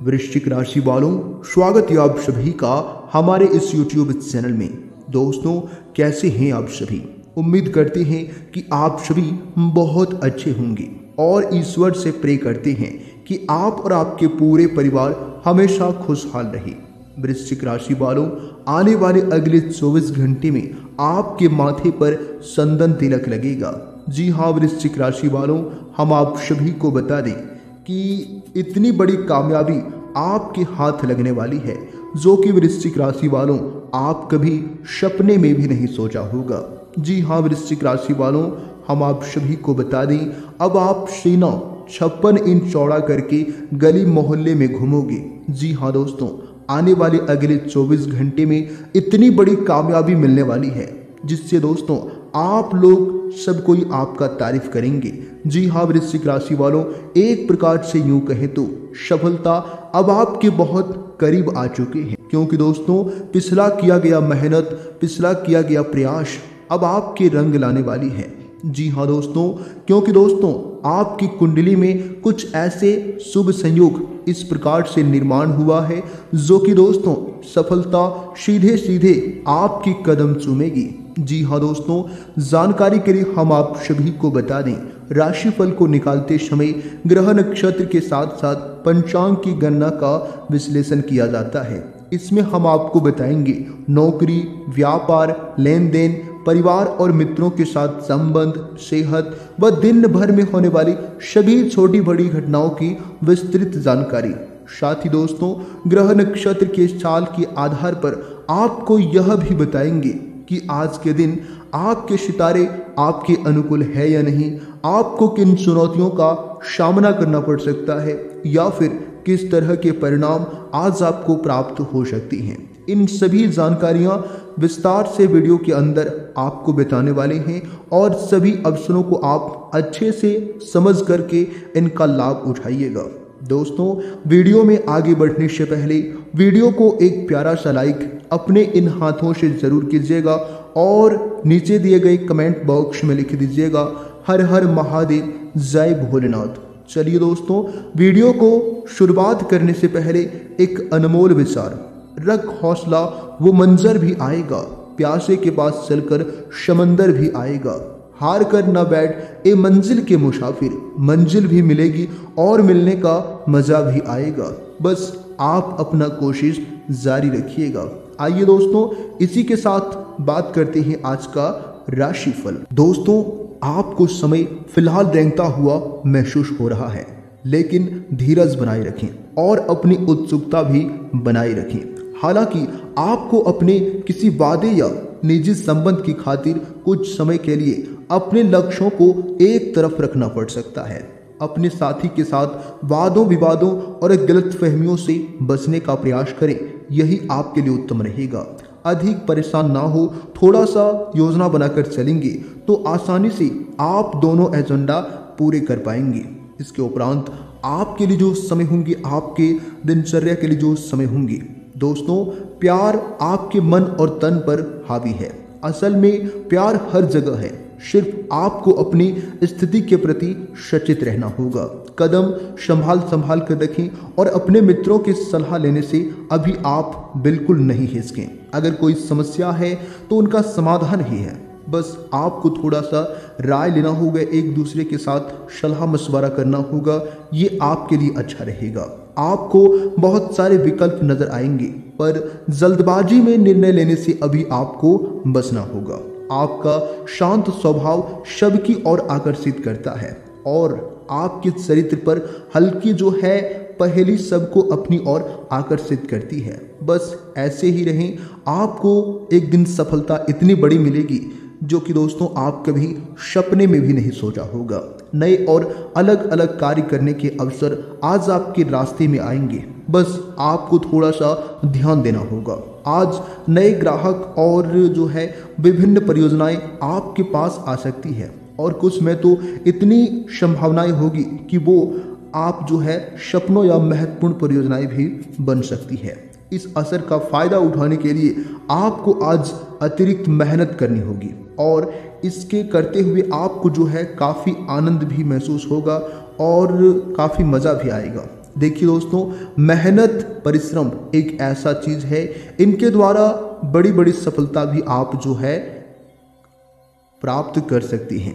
वृश्चिक राशि वालों, स्वागत है आप सभी का हमारे इस YouTube चैनल में। दोस्तों, कैसे हैं आप सभी? उम्मीद करते हैं कि आप सभी बहुत अच्छे होंगे और ईश्वर से प्रे करते हैं कि आप और आपके पूरे परिवार हमेशा खुशहाल रहे। वृश्चिक राशि वालों, आने वाले अगले 24 घंटे में आपके माथे पर चंदन तिलक लगेगा। जी हाँ वृश्चिक राशि वालों, हम आप सभी को बता दें कि इतनी बड़ी कामयाबी आपके हाथ लगने वाली है जो कि वृश्चिक राशि वालों आप कभी सपने में भी नहीं सोचा होगा। जी हाँ वृश्चिक राशि वालों, हम आप सभी को बता दें, अब आप सीना 56 इंच चौड़ा करके गली मोहल्ले में घूमोगे। जी हाँ दोस्तों, आने वाले अगले 24 घंटे में इतनी बड़ी कामयाबी मिलने वाली है जिससे दोस्तों आप लोग सब कोई आपका तारीफ करेंगे। जी हाँ वृश्चिक राशि वालों, एक प्रकार से यूं कहें तो सफलता अब आपके बहुत करीब आ चुके हैं, क्योंकि दोस्तों पिछला किया गया मेहनत, पिछला किया गया प्रयास अब आपके रंग लाने वाली है। जी हाँ दोस्तों, क्योंकि दोस्तों आपकी कुंडली में कुछ ऐसे शुभ संयोग इस प्रकार से निर्माण हुआ है जो कि दोस्तों सफलता सीधे सीधे आपकी कदम चूमेगी। जी हाँ दोस्तों, जानकारी के लिए हम आप सभी को बता दें, राशिफल को निकालते समय ग्रह नक्षत्र के साथ साथ पंचांग की गणना का विश्लेषण किया जाता है। इसमें हम आपको बताएंगे नौकरी, व्यापार, लेन देन, परिवार और मित्रों के साथ संबंध, सेहत व दिन भर में होने वाली सभी छोटी बड़ी घटनाओं की विस्तृत जानकारी। साथ ही दोस्तों ग्रह नक्षत्र के चाल के आधार पर आपको यह भी बताएंगे कि आज के दिन आपके सितारे आपके अनुकूल है या नहीं, आपको किन चुनौतियों का सामना करना पड़ सकता है या फिर किस तरह के परिणाम आज आपको प्राप्त हो सकती हैं। इन सभी जानकारियां विस्तार से वीडियो के अंदर आपको बताने वाले हैं और सभी अवसरों को आप अच्छे से समझ करके इनका लाभ उठाइएगा। दोस्तों, वीडियो में आगे बढ़ने से पहले वीडियो को एक प्यारा सा लाइक अपने इन हाथों से जरूर कीजिएगा और नीचे दिए गए कमेंट बॉक्स में लिख दीजिएगा हर हर महादेव, जय भोलेनाथ। चलिए दोस्तों, वीडियो को शुरुआत करने से पहले एक अनमोल विचार, रख हौसला वो मंजर भी आएगा, प्यासे के पास चलकर समंदर भी आएगा, हार कर न बैठ ए मंजिल के मुसाफिर, मंजिल भी मिलेगी और मिलने का मजा भी आएगा, बस आप अपना कोशिश जारी रखिएगा। आइए दोस्तों, इसी के साथ बात करते हैं आज का राशिफल। दोस्तों, आपको समय फिलहाल रेंगता हुआ महसूस हो रहा है, लेकिन धीरज बनाए रखें और अपनी उत्सुकता भी बनाए रखें। हालांकि आपको अपने किसी वादे या निजी संबंध की खातिर कुछ समय के लिए अपने लक्ष्यों को एक तरफ रखना पड़ सकता है। अपने साथी के साथ वादों विवादों और गलतफहमियों से बचने का प्रयास करें, यही आपके लिए उत्तम रहेगा। अधिक परेशान ना हो, थोड़ा सा योजना बनाकर चलेंगे तो आसानी से आप दोनों एजेंडा पूरे कर पाएंगे। इसके उपरांत आपके लिए जो समय होंगे, आपके दिनचर्या के लिए जो समय होंगे, दोस्तों प्यार आपके मन और तन पर हावी है। असल में प्यार हर जगह है, सिर्फ आपको अपनी स्थिति के प्रति सचेत रहना होगा। कदम संभाल कर रखें और अपने मित्रों की सलाह लेने से अभी आप बिल्कुल नहीं हिचकें। अगर कोई समस्या है तो उनका समाधान ही है, बस आपको थोड़ा सा राय लेना होगा, एक दूसरे के साथ सलाह मशवरा करना होगा, ये आपके लिए अच्छा रहेगा। आपको बहुत सारे विकल्प नजर आएंगे, पर जल्दबाजी में निर्णय लेने से अभी आपको बचना होगा। आपका शांत स्वभाव सबकी ओर आकर्षित करता है और आपके चरित्र पर हल्की जो है पहेली सबको अपनी ओर आकर्षित करती है। बस ऐसे ही रहें, आपको एक दिन सफलता इतनी बड़ी मिलेगी जो कि दोस्तों आप कभी सपने में भी नहीं सोचा होगा। नए और अलग अलग कार्य करने के अवसर आज आपके रास्ते में आएंगे, बस आपको थोड़ा सा ध्यान देना होगा। आज नए ग्राहक और जो है विभिन्न परियोजनाएं आपके पास आ सकती है और कुछ में तो इतनी संभावनाएं होगी कि वो आप जो है सपनों या महत्वपूर्ण परियोजनाएं भी बन सकती है। इस असर का फायदा उठाने के लिए आपको आज अतिरिक्त मेहनत करनी होगी और इसके करते हुए आपको जो है काफ़ी आनंद भी महसूस होगा और काफ़ी मज़ा भी आएगा। देखिए दोस्तों, मेहनत परिश्रम एक ऐसा चीज है, इनके द्वारा बड़ी बड़ी सफलता भी आप जो है प्राप्त कर सकती हैं।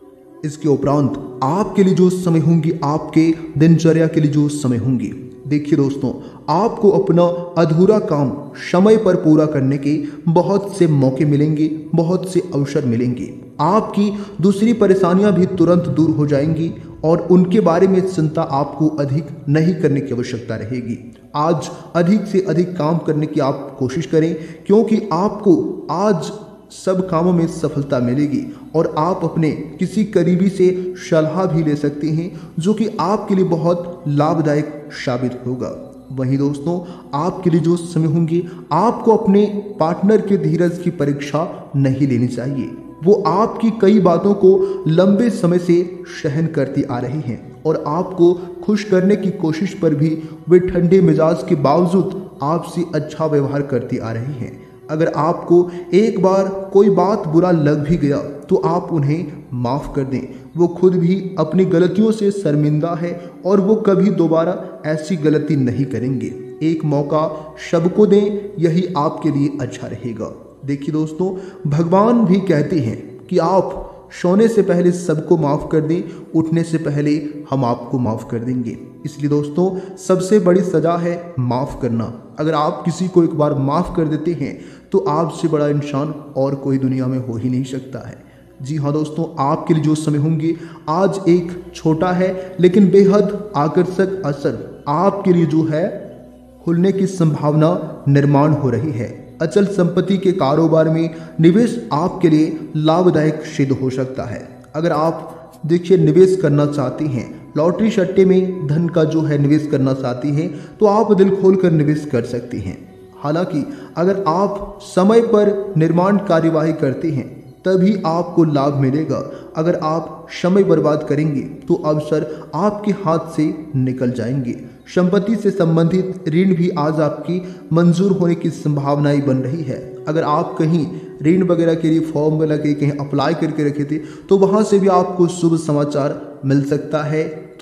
इसके उपरांत आपके लिए जो समय होंगी, आपके दिनचर्या के लिए जो समय होंगी, देखिए दोस्तों, आपको अपना अधूरा काम समय पर पूरा करने के बहुत से मौके मिलेंगे, बहुत से अवसर मिलेंगे। आपकी दूसरी परेशानियां भी तुरंत दूर हो जाएंगी और उनके बारे में चिंता आपको अधिक नहीं करने की आवश्यकता रहेगी। आज अधिक से अधिक काम करने की आप कोशिश करें, क्योंकि आपको आज सब कामों में सफलता मिलेगी और आप अपने किसी करीबी से सलाह भी ले सकते हैं, जो कि आपके लिए बहुत लाभदायक साबित होगा। वहीं दोस्तों, आपके लिए जो समय होंगे, आपको अपने पार्टनर के धीरज की परीक्षा नहीं लेनी चाहिए। वो आपकी कई बातों को लंबे समय से सहन करती आ रही हैं और आपको खुश करने की कोशिश पर भी वे ठंडे मिजाज के बावजूद आपसे अच्छा व्यवहार करती आ रही हैं। अगर आपको एक बार कोई बात बुरा लग भी गया तो आप उन्हें माफ़ कर दें। वो खुद भी अपनी गलतियों से शर्मिंदा है और वो कभी दोबारा ऐसी गलती नहीं करेंगे। एक मौका सबको दें, यही आपके लिए अच्छा रहेगा। देखिए दोस्तों, भगवान भी कहते हैं कि आप सोने से पहले सबको माफ़ कर दें, उठने से पहले हम आपको माफ़ कर देंगे। इसलिए दोस्तों, सबसे बड़ी सज़ा है माफ़ करना। अगर आप किसी को एक बार माफ़ कर देते हैं तो आपसे बड़ा इंसान और कोई दुनिया में हो ही नहीं सकता है। जी हाँ दोस्तों, आपके लिए जो समय होंगे, आज एक छोटा है लेकिन बेहद आकर्षक असर आपके लिए जो है खुलने की संभावना निर्माण हो रही है। अचल संपत्ति के कारोबार में निवेश आपके लिए लाभदायक सिद्ध हो सकता है। अगर आप देखिए निवेश करना चाहते हैं, लॉटरी सट्टे में धन का जो है निवेश करना चाहती हैं, तो आप दिल खोलकर निवेश कर सकती हैं। हालांकि अगर आप समय पर निर्माण कार्यवाही करते हैं तभी आपको लाभ मिलेगा। अगर आप समय बर्बाद करेंगे तो अवसर आपके हाथ से निकल जाएंगे। संपत्ति से संबंधित ऋण भी आज आपकी मंजूर होने की संभावनाएं बन रही है। अगर आप कहीं ऋण वगैरह के लिए फॉर्म वगैरह के कहीं अप्लाई करके रखे थे तो वहां से भी आपको शुभ समाचार मिल सकता है,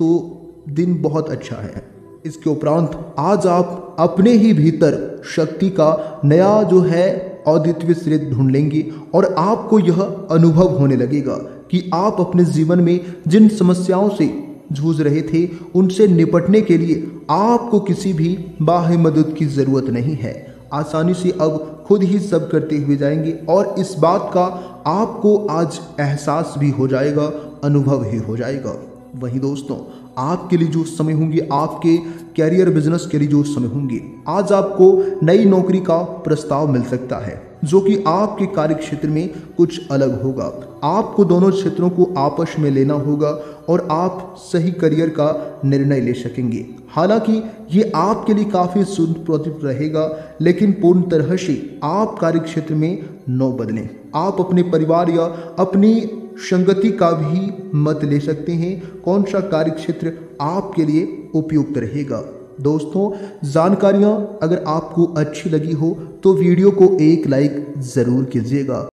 तो दिन बहुत अच्छा है। इसके उपरांत आज आप अपने ही भीतर शक्ति का नया जो है अद्वितीय स्रोत ढूंढ लेंगे और आपको यह अनुभव होने लगेगा कि आप अपने जीवन में जिन समस्याओं से जूझ रहे थे उनसे निपटने के लिए आपको किसी भी बाह्य मदद की जरूरत नहीं है। आसानी से अब खुद ही सब करते हुए जाएंगे और इस बात का आपको आज एहसास भी हो जाएगा, अनुभव ही हो जाएगा। वहीं दोस्तों, आपके लिए जो समय होंगे, आपके कैरियर बिजनेस के लिए जो समय होंगे, आज आपको नई नौकरी का प्रस्ताव मिल सकता है जो कि आपके कार्य क्षेत्र में कुछ अलग होगा। आपको दोनों क्षेत्रों को आपस में लेना होगा और आप सही करियर का निर्णय ले सकेंगे। हालांकि ये आपके लिए काफ़ी सुप्रतित रहेगा, लेकिन पूर्ण तरह से आप कार्य क्षेत्र में न बदलें। आप अपने परिवार या अपनी संगति का भी मत ले सकते हैं कौन सा कार्य क्षेत्र आपके लिए उपयुक्त रहेगा। दोस्तों, जानकारियाँ अगर आपको अच्छी लगी हो तो वीडियो को एक लाइक ज़रूर कीजिएगा।